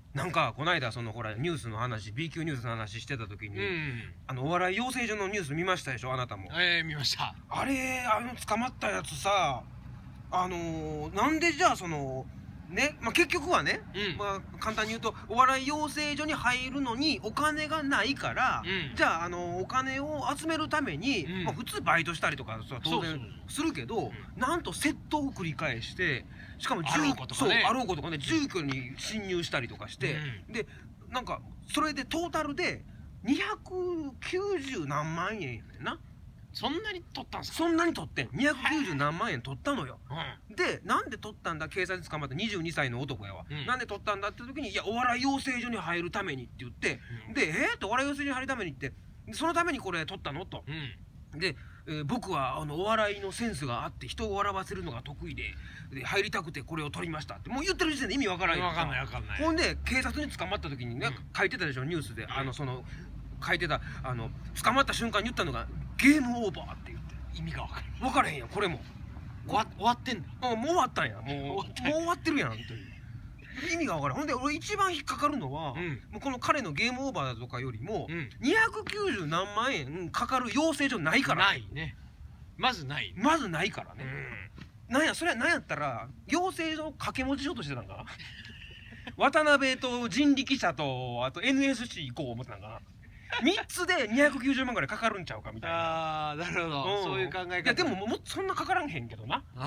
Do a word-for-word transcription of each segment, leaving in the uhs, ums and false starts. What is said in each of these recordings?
なんかこの間そのほらニュースの話 ビー級ニュースの話してた時に、 うん、 あのお笑い養成所のニュース見ましたでしょあなたも。 えー、見ました。 あれあの捕まったやつさ、あのー、なんでじゃあそのね、まあ、結局はね、うん、まあ簡単に言うとお笑い養成所に入るのにお金がないから、うん、じゃあ、あのお金を集めるために、うん、まあ、普通バイトしたりとか当然するけど、うん、なんと窃盗を繰り返して、しかもあろうことかね、 あろうことかね住居に侵入したりとかして、うん、でなんかそれでトータルでにひゃくきゅうじゅうなんまんえんやねんな。 そんなに取ったんすか？ そんなに取ってんにひゃくきゅうじゅうなんまんえん取ったのよ、うん、でなんで取ったんだ、警察に捕まったにじゅうにさいの男やわ、うん、なんで取ったんだって時に、いやお笑い養成所に入るためにって言って、うん、でえー、っとお笑い養成所に入るためにってそのためにこれ取ったのと、うん、で、えー、僕はあのお笑いのセンスがあって人を笑わせるのが得意でで入りたくてこれを取りましたってもう言ってる時点で意味わからんよ。 わかんないわかんない。 ほんで警察に捕まった時にね、うん、書いてたでしょニュースで、うん、あのその書いてたあの捕まった瞬間に言ったのがゲームオーバーって言って、意味が分からへん分からへんやん。これも終わ終わってんだ。 あもう終わったんや、もうもう終わってるやんという意味が分からん。ほんで俺一番引っかかるのは、うん、もうこの彼のゲームオーバーとかよりも、うん、にひゃくきゅうじゅうなんまんえんかかる養成所ないから、 ないね、まずない、 まずないからね、うん、なんやそれはなんやったら養成所掛け持ちしようとしてたんかな渡辺と人力車とあと エヌエスシー 行こう思ってたんかなみっつでにひゃくきゅうじゅうまんぐらいかかるんちゃうかみたいな。 ああなるほど、うん、そういう考え方。いやでももうそんなかからんへんけどな、うん、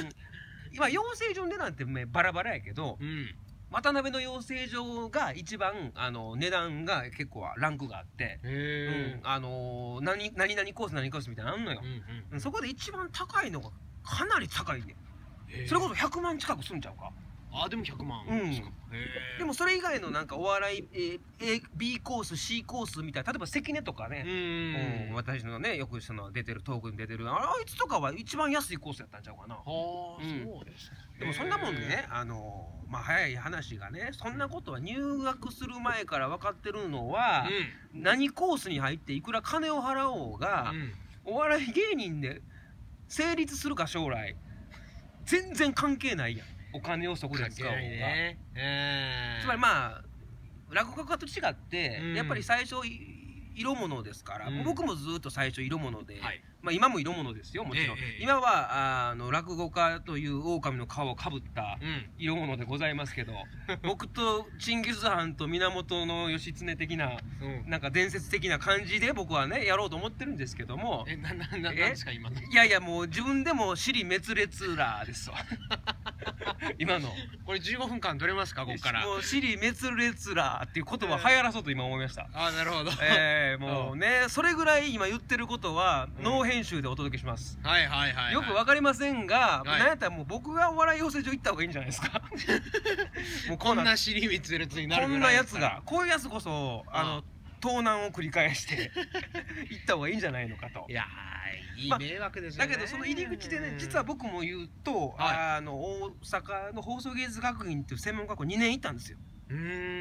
今養成所の値段ってバラバラやけど、うん、渡辺の養成所が一番あの値段が結構ランクがあって、うん、あのー、何何々コース何コースみたいなのあんのよ、うんうん、そこで一番高いのがかなり高いね。それこそひゃくまん近くすんちゃうか。 あでもひゃくまん、 うん、でもそれ以外のなんかお笑い、えー、A、B コース C コースみたいな、例えば関根とかね、うん、私のねよくその出てるトークに出てるあいつとかは一番安いコースやったんちゃうかな。はあ、 うん、そうです。 でもそんなもんでね、あのまあ早い話がね、そんなことは入学する前から分かってるのは、うん、何コースに入っていくら金を払おうが、うん、お笑い芸人で成立するか将来全然関係ないやん。お金をそこで使う方が、ねえー、つまりまあ落語家と違って、うん、やっぱり最初色物ですから、うん、僕もずっと最初色物で、はい、まあ今も色物ですよもちろん、えー、今はあの落語家という狼の皮をかぶった色物でございますけど、うん、僕とチンギス・ハンと源義経的な、うん、なんか伝説的な感じで僕はねやろうと思ってるんですけども、 えななななんですか今の。 いやいやもう自分でも尻滅裂らですわ今のこれじゅうごふんかん取れますかここから。 もう尻滅裂らっていう言葉流行らそうと今思いました。 ああなるほど。 えー、もうねそれぐらい今言ってることはノー編集でお届けします。 はいはいはい。よくわかりませんが、なんやったらもう僕がお笑い養成所行った方がいいんじゃないですか。 もうこんな尻滅裂になるぐらい。 こんなやつがこういうやつこそあの盗難を繰り返して行った方がいいんじゃないのかと。 いやいい迷惑ですね、 まあ、だけどその入り口でね実は僕も言うと、はい、あの大阪の放送芸術学院っていう専門学校にねん行ったんですよ。うん、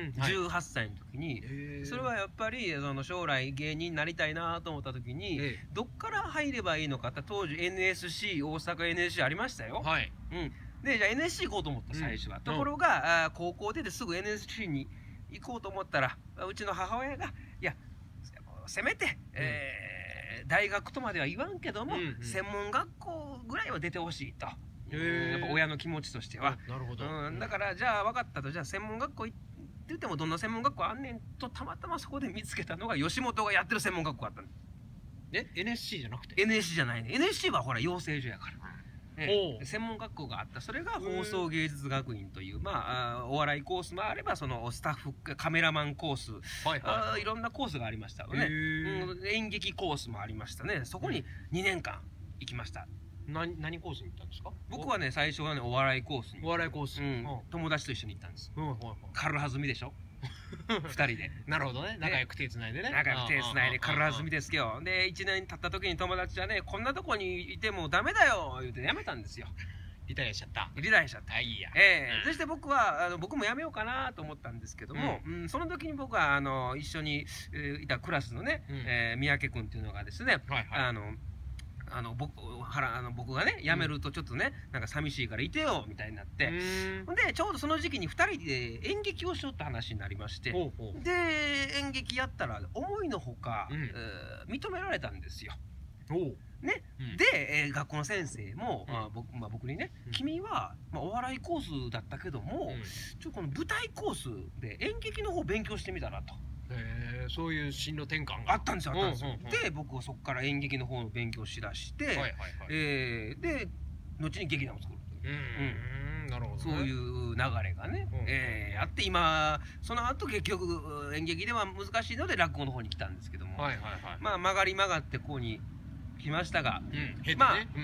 はい、じゅうはっさいの時に。それはやっぱりその将来芸人になりたいなと思った時にどっから入ればいいのかって当時 エヌエスシー 大阪 エヌエスシー ありましたよ。はい、うん、でじゃあ エヌエスシー 行こうと思った最初は、うん、ところが、うん、高校出てすぐ エヌエスシー に行こうと思ったらうちの母親が「いやせめて、うん、えー、大学とまでは言わんけども、うんうん、専門学校ぐらいは出てほしいと。やっぱ親の気持ちとしては。 なるほど、 うん、だからじゃあ分かったと、じゃあ専門学校行って言ってもどんな専門学校あんねんとたまたまそこで見つけたのが吉本がやってる専門学校あったんです。 え エヌエスシー じゃなくてエヌエスシー じゃないね。 エヌエスシー はほら養成所やから、ね、専門学校があった。それが放送芸術学院というまあお笑いコースもあればそのスタッフカメラマンコース、はいはいはい、いろんなコースがありましたよね、うん、演劇コースもありましたね。そこににねんかん行きました。 何何コースに行ったんですか？ 僕はね最初はねお笑いコースに。 お笑いコース、うん、 友達と一緒に行ったんです。軽はずみでしょふたりで。 なるほどね。仲良く手つないでね。 仲良く手つないで軽はずみですよ。でいちねん経った時に友達はねこんなとこにいてもダメだよ言うてやめたんですよ。 リタイアしちゃった。 リタイアしちゃった。 あいいや。 ええ、そして僕はあの僕もやめようかなと思ったんですけども、うん、その時に僕はあの一緒にいたクラスのね、三宅君っていうのがですね、あのあの僕はらあの僕がね辞めるとちょっとね、なんか寂しいからいてよみたいになって、でちょうどその時期にふたりで演劇をしようって話になりまして、ほうほう、で演劇やったら思いのほか、うん、えー、認められたんですよ。ね、うん、で、えー、学校の先生も、うん、あ僕まあ、僕にね、うん、君は、まあ、お笑いコースだったけども、うん、ちょっとこの舞台コースで演劇の方を勉強してみたらと。 へえ、そういう進路転換があったんですよ、あったんですよ。で僕はそこから演劇の方の勉強をしだして、はいはいはい、えー、で後に劇団を作るという、うん、なるほどね、そういう流れがね、うん、えー、あって、今その後結局演劇では難しいので落語の方に来たんですけども、はいはいはい、まあ曲がり曲がってここに来ましたが、うん、まあ、うん、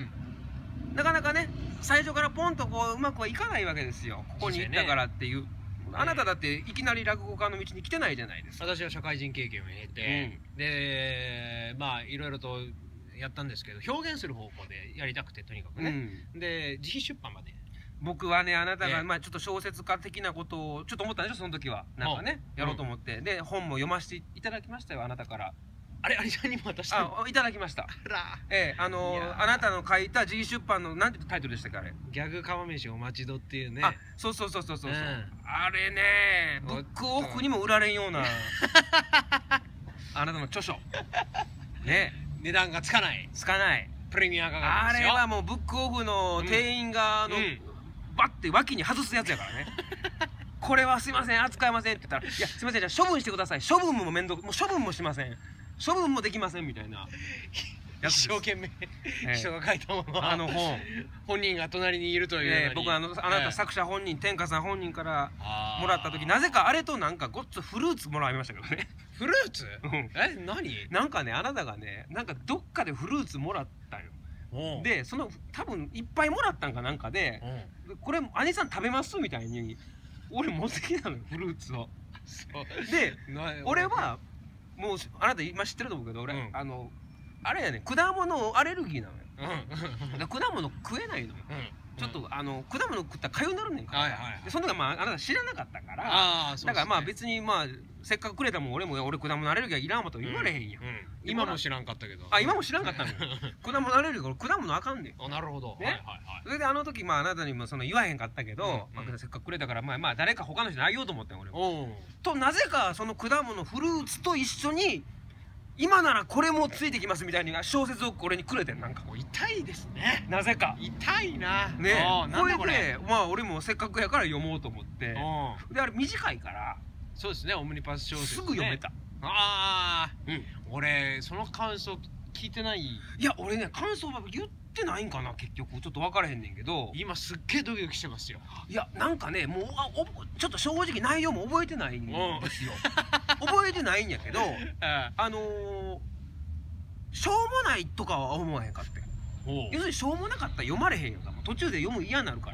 なかなかね最初からポンとこううまくはいかないわけですよ、ここに行ったからっていう。あなただっていきなり落語家の道に来てないじゃないですか。 私は社会人経験を経て、うん、でまあいろいろとやったんですけど、表現する方向でやりたくて、とにかくね、うん、で自費出版まで。 僕はね、あなたが、まあちょっと小説家的なことをちょっと思ったんでしょ、その時は。なんかね、やろうと思って、うん、で本も読ませていただきましたよ、あなたから。 あれ、あれちゃんにも渡したの？ あ、いただきました。あら、ええ、あのー、あなたの書いた自費出版のなんてタイトルでしたっけ、あれ。 ギャグ釜飯お待ちどっていうね。 あ、そうそうそうそうそう、うん、あれね、ブックオフにも売られんようなあなたの著書ね、値段がつかないつかないプレミア価格ですよ。 あれはもうブックオフの店員があの、うん、バッて脇に外すやつやからねこれはすいません扱えませんって言ったら、いやすいません、じゃあ処分してください、処分も面倒、もう処分もしません、処分もできませんみたいな一生懸命、えー、人が書いたものはあの本本人が隣にいるという、 えー、僕あのあなた作者本人、天下さん本人からもらった時、なぜかあれとなんかごっつフルーツもらいましたけどね。 フルーツ？え、何？ なんかね、あなたがね、なんかどっかでフルーツもらったよ。でその多分いっぱいもらったんかなんかで、これ兄さん食べますみたいに俺持ってきたのよ、フルーツを。で俺はもうあなた今知ってると思うけど、俺、うん、あのあれやね、果物アレルギーなのよ、うん、果物食えないのよ、うん、ちょっとあの果物食ったら痒になるねんから、でその時はまああなた知らなかったから、あ、ね、だからまあ別にまあせっかくくれたもん俺も俺果物アレルギーはいらんわと言われへんや、うんうん、 今も知らんかったけど。 あ、今も知らんかったのよ果物アレルギー、果物あかんねん。 あ、なるほど、ね、はいはいはい。 それであの時まああなたにもその言わへんかったけど、うんうん、まあ、せっかくくれたからまあまあ誰か他の人にあげようと思ってん俺も。となぜかその果物フルーツと一緒に今ならこれもついてきますみたいな小説を俺にくれてん。なんかもう痛いですね、 なぜか痛いなね。これでまあ俺もせっかくやから読もうと思って、であれ短いからそうですね、オムニパス小説、ね、 すぐ読めた。 ああ、うん、俺その感想聞いてない。いや俺ね、感想は言ってないんかな結局、ちょっと分からへんねんけど、 今すっげえドキドキしてますよ。 いやなんかね、もうあおちょっと正直内容も覚えてないんですよ覚えてないんやけどあのー、しょうもないとかは思わへんかって。要するにしょうもなかったら読まれへんやんか、途中で読む嫌になるから、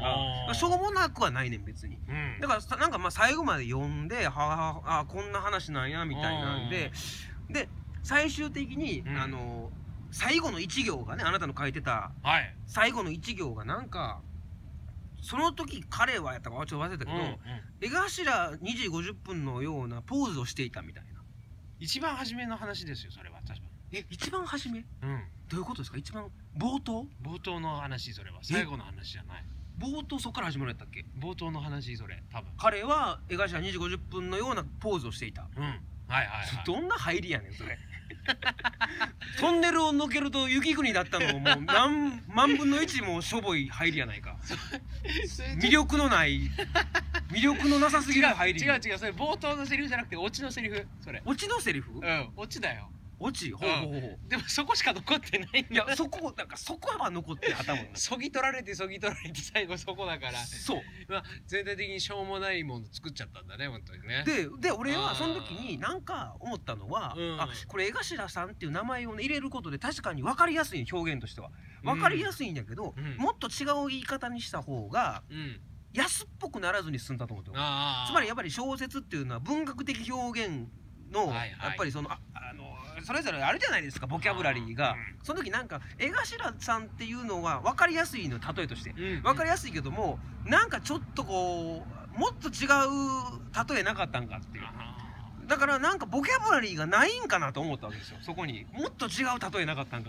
しょうもなくはないねん別に、うん、だからなんかまあ最後まで読んで、はあ、あこんな話なんやみたいなんで、で最終的に、うん、あの最後の一行がね、あなたの書いてた、はい、最後の一行がなんかその時彼はやったかちょっと忘れたけど、うん、うん、江頭にじごじゅっぷんのようなポーズをしていたみたいな。 一番初めの話ですよそれは。確かえ一番初め、うん、どういうことですか？一番冒頭冒頭の話、それは最後の話じゃない。 冒頭そこから始まるやったっけ？ 冒頭の話、それ多分彼は江頭にじごじゅっぷんのようなポーズをしていた。うん、はいはいはい。どんな入りやねんそれトンネルを抜けると雪国だったのをもう何万分の一もしょぼい入りやないか魅力のない魅力のなさすぎる入り。 違う違う、それ冒頭のセリフじゃなくてオチのセリフ。それオチのセリフ？ うん、オチだよ。 オチ？ほうほうほう。 でもそこしか残ってないんだ。 いやそこなんかそこは残って頭のそぎ取られてそぎ取られて最後そこだから。 そう、 まあ全体的にしょうもないもの作っちゃったんだね本当にね。 でで俺はその時になんか思ったのは、あこれ江頭さんっていう名前をね入れることで確かに分かりやすい、表現としては分かりやすいんだけど、もっと違う言い方にした方が安っぽくならずに済んだと思ってる。つまりやっぱり小説っていうのは文学的表現のやっぱりそのああのそれぞれあるじゃないですか、ボキャブラリーが。その時なんか江頭さんっていうのは分かりやすいの、例えとして分かりやすいけども、なんかちょっとこうもっと違う例えなかったんかっていう。だからなんかボキャブラリーがないんかなと思ったわけですよ。そこにもっと違う例えなかったんかみたいな。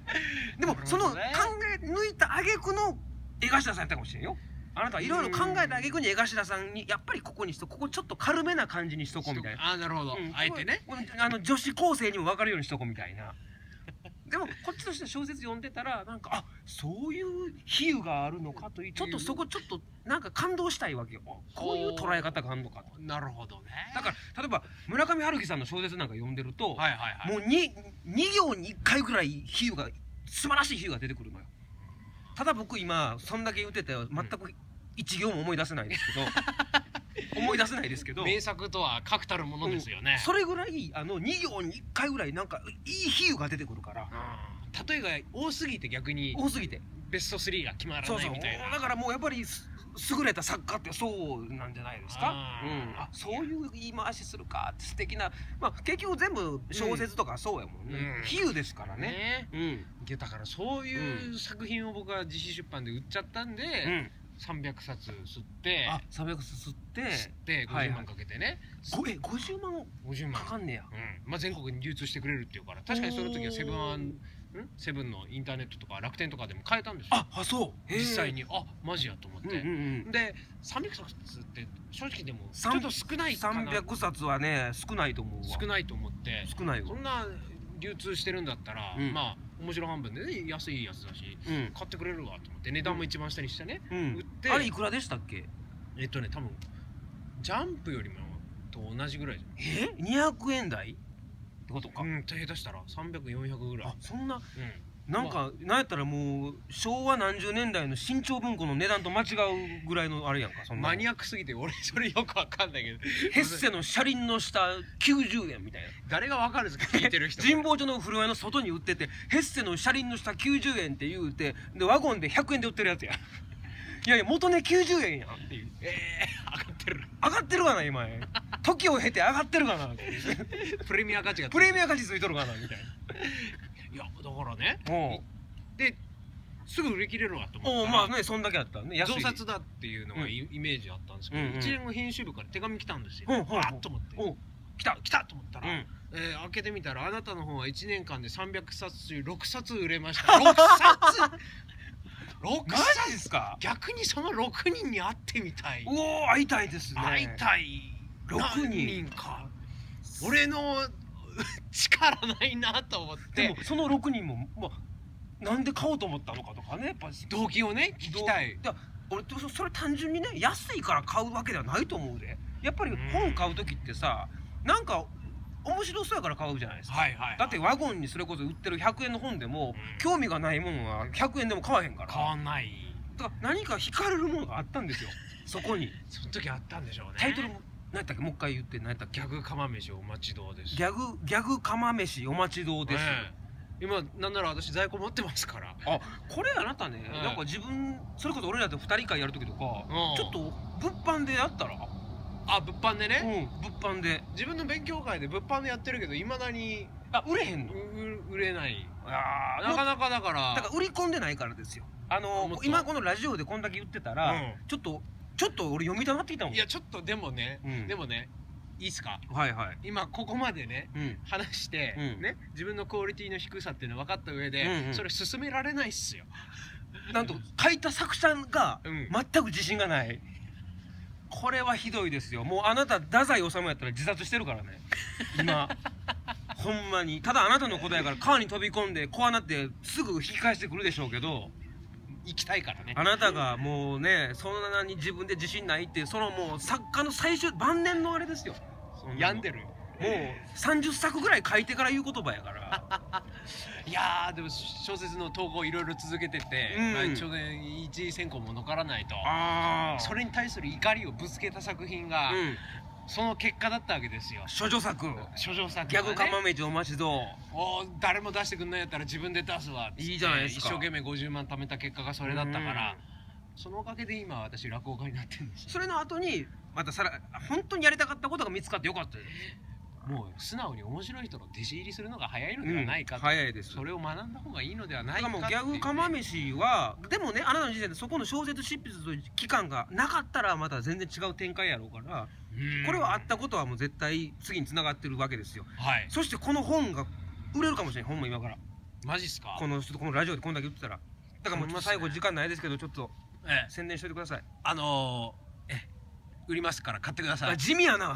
でもその考え抜いた挙句の江頭さんやったかもしれんよ。あなたはいろいろ考えた挙句に江頭さんにやっぱりここにしとここちょっと軽めな感じにしとこうみたいな。 ああなるほど、あえてね、 あの女子高生にも分かるようにしとこうみたいな。でもこっちとして小説読んでたらなんかあそういう比喩があるのかというちょっとそこちょっとなんか感動したいわけよ。こういう捉え方があるのかと。 なるほどね。 だから例えば村上春樹さんの小説なんか読んでると、 はいはいはい、 もう に, に行にいっかいぐらい比喩が素晴らしい比喩が出てくるのよ。ただ僕今そんだけ言ってて全く一行も思い出せないですけど思い出せないですけど名作とは確たるものですよね、 うん、それぐらいあのに行にいっかいぐらいなんかいい比喩が出てくるから、 うん、例えが多すぎて逆に多すぎてベストスリーが決まらないみたいな。 そうそうだからもうやっぱり優れた作家ってそうなんじゃないですか。あ、うん、あそういう言い回しするかって素敵な、まあ、結局全部小説とかそうやもんね、うん、比喩ですからね。ね、 うん、だからそういう作品を僕は自費出版で売っちゃったんで、うん、さんびゃくさつ吸ってあさんびゃくさつ吸って吸ってごじゅうまんかけてね、 はいはい、えごじゅうまんごじゅうまんかかんねや、うん、まあ、全国に流通してくれるっていうから確かにその時はセブンセブンのインターネットとか楽天とかでも買えたんですよ。 ああそう実際にあマジやと思って、うんうんうん、でさんびゃくさつって正直でもちょっと少ないかな。 さんびゃくさつはね少ないと思うわ。 少ないと思って少ないわ。 そんな流通してるんだったら、うん、まあ面白半分でね安いやつだし、うん、買ってくれるわと思って値段も一番下にしてね、うん、売って。 あれいくらでしたっけ？ えっとね多分ジャンプよりもと同じぐらいじゃん。えにひゃくえん台ってことか。 うん下手したらさんびゃく、よんひゃくぐらい。 あそんな、うんなんか、まあ、なんやったらもう昭和何十年代の新潮文庫の値段と間違うぐらいのあれやんか。そんなマニアックすぎて俺それよくわかんないけどヘッセの車輪の下きゅうじゅうえんみたいな。 誰がわかるんですか聞いてる人。 神保町の古屋の外に売っててヘッセの車輪の下きゅうじゅうえんって言うてでワゴンでひゃくえんで売ってるやつやいやいや元値きゅうじゅうえんやんっていう。 えー、上がってる上がってるがな今時を経て上がってるがなプレミア価値がプレミア価値ついとるがなみたいな。 いやだからねですぐ売り切れるわと思ったらまあねそんだけあったらね増刷だっていうのがイメージあったんですけど、いちねんご編集部から手紙来たんですよ。わーっと思って来た来たと思ったら、え開けてみたらあなたの本はいちねんかんでさんびゃくさつ中ろくさつ売れました。ろくさつろくさつですか。逆にそのろくにんに会ってみたい。 おお会いたいですね。 会いたい。ろくにんか俺の力ないなと思って。 でもそのろくにんもまあなんで買おうと思ったのかとかね、やっぱ動機をね聞きたい。 だ俺それ単純にね安いから買うわけではないと思うで。やっぱり本買う時ってさなんか面白そうやから買うじゃないですか。だってワゴンにそれこそ売ってるひゃくえんの本でも、うん、興味がないものはひゃくえんでも買わへんから。 買わない。 だから何か惹かれるものがあったんですよそこに。 その時あったんでしょうね。 タイトル何やったっけもう一回言って何やったっけ。 ギャグ釜飯お待ちどうです。 ギャグギャグ釜飯お待ちどうです、ね今なんなら私在庫持ってますから。 あこれあなたね、うん、なんか自分それこそ俺らとふたり会やる時とか、うん、ちょっと物販でやったら。 あ物販でね、 うん物販で自分の勉強会で物販でやってるけどいまだにあ売れへんの。 売れない。あなかなかだからだから売り込んでないからですよ。あの今このラジオでこんだけ言ってたら、うん、ちょっとちょっと俺読みたなってきたもん。 いやちょっとでもね、うん、でもねいいっすか。 はいはい。 今ここまでね、うん、話して、うん、ね自分のクオリティの低さっていうの分かった上で、うんうん、それ進められないっすよ。 なんと書いた作者が全く自信がない、これはひどいですよ。もうあなた太宰治やったら自殺してるからね今ほんまに。ただあなたのことやから川に飛び込んでこうなってすぐ引き返してくるでしょうけど行きたいからね。 あなたがもうねそんなに自分で自信ないっていうそのもう作家の最終晩年のあれですよ。 病んでる。 もうさんじゅっさくぐらい書いてから言う言葉やからいやーでも小説の投稿いろいろ続けてて、うんまあ、ちょうど一次選考も残らないとあそれに対する怒りをぶつけた作品が、うん、その結果だったわけですよ。 処女作処女作、ね、 ギャグ釜飯お待ちどうお誰も出してくんないやったら自分で出すわっつっていいじゃないですか。 一生懸命ごじゅうまん貯めた結果がそれだったから、うん、そのおかげで今私落語家になってるんですよ。 それの後にまたさら本当にやりたかったことが見つかってよかったです。 もう素直に面白い人の弟子入りするのが早いのではないかと、 うん、早いです。 それを学んだ方がいいのではないかっていう、ね、 だからもうギャグ釜飯はでもねあなたの時点でそこの小説執筆という期間がなかったらまた全然違う展開やろうからこれはあったことはもう絶対次につながってるわけですよ、はい、そしてこの本が売れるかもしれない。ほんま今からマジっすか。 このちょっとこのラジオでこんだけ言ってたら。だからもう最後時間ないですけどちょっと宣伝しといてください。 あのえ売りますから買ってください。 地味やな。